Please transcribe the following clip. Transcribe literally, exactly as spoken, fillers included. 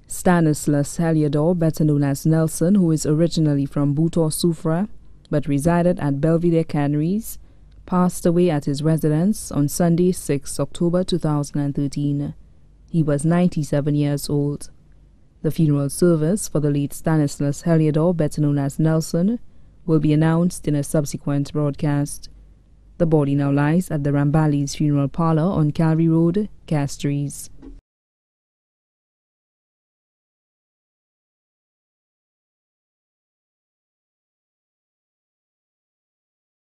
Stanislas Heliodore, better known as Nelson, who is originally from Butor Soufrière but resided at Belvedere Canaries, passed away at his residence on Sunday, the sixth of October two thousand thirteen. He was ninety-seven years old. The funeral service for the late Stanislas Heliodore, better known as Nelson, will be announced in a subsequent broadcast. The body now lies at the Ramballi's funeral parlor on Calvary Road, Castries.